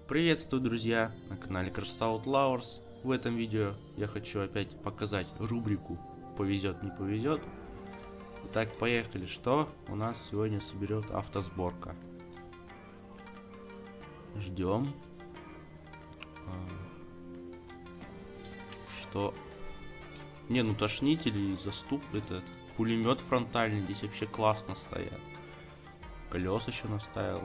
Приветствую, друзья, на канале Crash Outlaws. В этом видео я хочу опять показать рубрику «Повезет, не повезет». Итак, поехали. Что у нас сегодня соберет автосборка? Ждем. Что? Не, ну тошнитель и заступ, этот пулемет фронтальный здесь вообще классно стоят. Колеса еще наставил.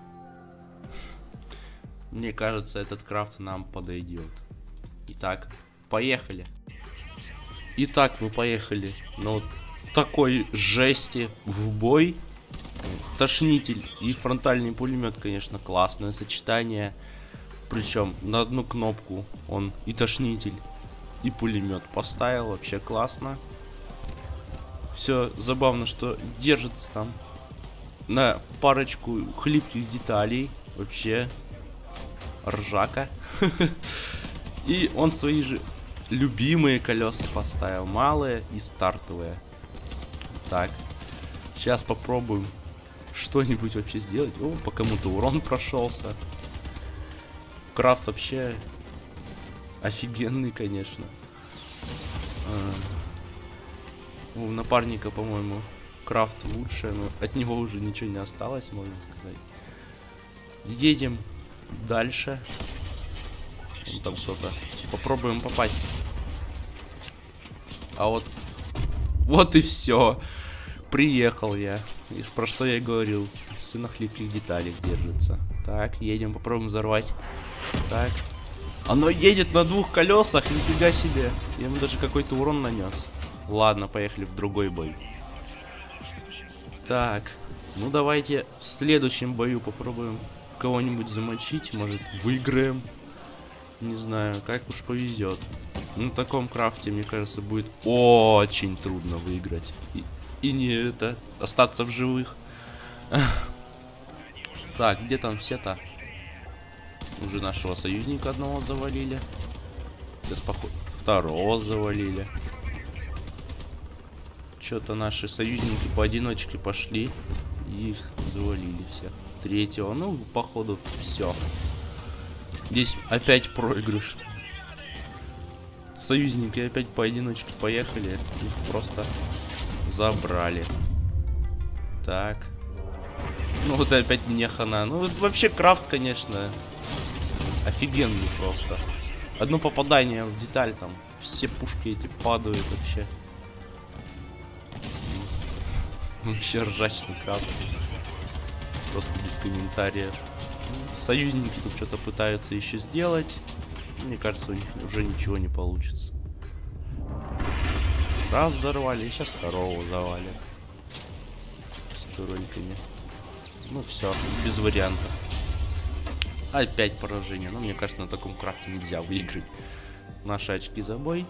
Мне кажется, этот крафт нам подойдет. Итак, поехали. Итак, мы поехали на вот такой жести в бой. Тошнитель и фронтальный пулемет, конечно, классное сочетание. Причем на одну кнопку он и тошнитель, и пулемет поставил. Вообще классно. Все забавно, что держится там на парочку хлипких деталей. Вообще ржака. И он свои же любимые колеса поставил. Малые и стартовые. Так. Сейчас попробуем что-нибудь вообще сделать. О, по кому-то урон прошелся. Крафт вообще офигенный, конечно. У напарника, по-моему, крафт лучше, но от него уже ничего не осталось, можно сказать. Едем дальше. Вон там кто-то. Попробуем попасть. А вот и все. Приехал я. И про что я и говорил. Все на хлипких деталях держится. Так, едем, попробуем взорвать. Так. Оно едет на двух колесах, нифига себе. Я ему даже какой-то урон нанес. Ладно, поехали в другой бой. Так. Ну давайте в следующем бою попробуем кого-нибудь замочить, может выиграем. Не знаю, как уж повезет. На таком крафте, мне кажется, будет очень трудно выиграть. И не это, остаться в живых. Так, где там все-то? Уже нашего союзника одного завалили. Сейчас, походу, второго завалили. Что-то наши союзники поодиночке пошли. И их завалили всех. Третьего, ну, походу, все. Здесь опять проигрыш. Союзники опять поодиночке поехали. Их просто забрали. Так. Ну, вот опять мне хана. Ну, вот вообще крафт, конечно, офигенный просто. Одно попадание в деталь, там, все пушки эти падают вообще. Вообще ржачный крафт. Просто без комментариев. Союзники тут что-то пытаются еще сделать. Мне кажется, у них уже ничего не получится. Раз взорвали, и сейчас второго завалят. С турельками. Ну все, без вариантов. Опять поражение. Но мне кажется, на таком крафте нельзя выиграть. Наши очки за бой.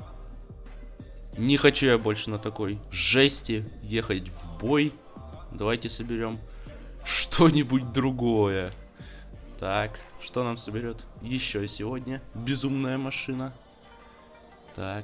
Не хочу я больше на такой жести ехать в бой. Давайте соберем что-нибудь другое. Так, что нам соберет еще сегодня? Безумная машина. Так.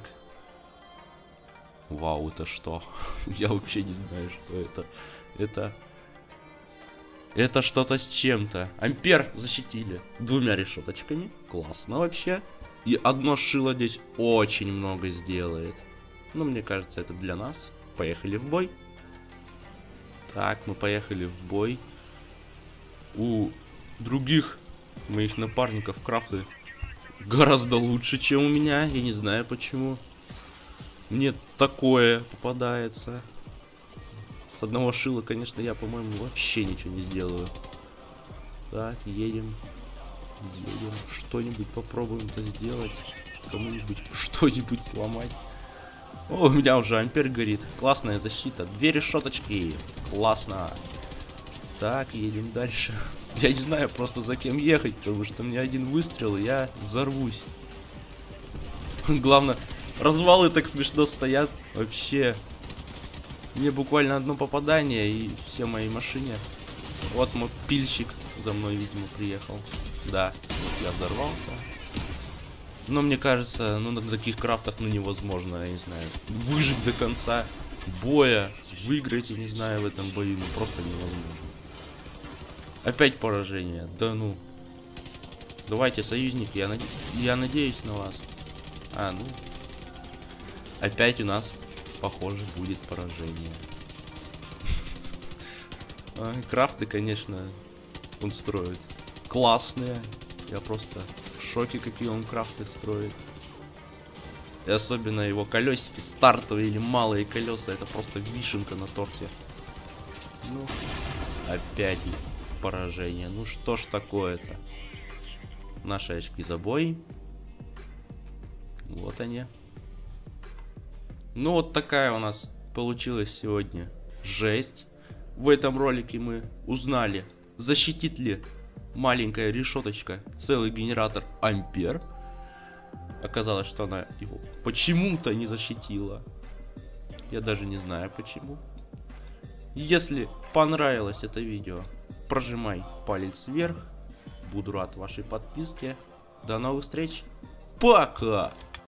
Вау, это что? Я вообще не знаю, что это. Это что-то с чем-то. Ампер защитили двумя решеточками. Классно вообще. И одно шило здесь очень много сделает. Но мне кажется, это для нас. Поехали в бой. Так, мы поехали в бой. У других моих напарников крафты гораздо лучше, чем у меня. Я не знаю почему. Мне такое попадается. С одного шила, конечно, я, по-моему, вообще ничего не сделаю. Так, едем. Едем. Что-нибудь попробуем-то сделать. Кому-нибудь что-нибудь сломать. О, у меня уже ампер горит. Классная защита. Две решеточки. Классно. Так, едем дальше. Я не знаю просто за кем ехать, потому что мне один выстрел, и я взорвусь. Главное, развалы так смешно стоят. Вообще. Мне буквально одно попадание, и все мои машины. Вот мой пильщик за мной, видимо, приехал. Да, вот я взорвался. Но мне кажется, ну на таких крафтах ну невозможно, я не знаю, выжить до конца боя, выиграть, я не знаю, в этом бою, ну просто невозможно. Опять поражение, да ну. Давайте, союзники, я надеюсь на вас. А, ну. Опять у нас, похоже, будет поражение. Крафты, конечно, он строит классные. Я просто в шоке, какие он крафты строит. И особенно его колесики, стартовые или малые колеса, это просто вишенка на торте. Ну, опять поражение. Ну что ж такое-то? Наши очки за бой. Вот они. Ну вот такая у нас получилась сегодня жесть. В этом ролике мы узнали, защитит ли маленькая решеточка целый генератор Ампер. Оказалось, что она его почему-то не защитила. Я даже не знаю почему. Если понравилось это видео, прожимай палец вверх. Буду рад вашей подписке. До новых встреч. Пока!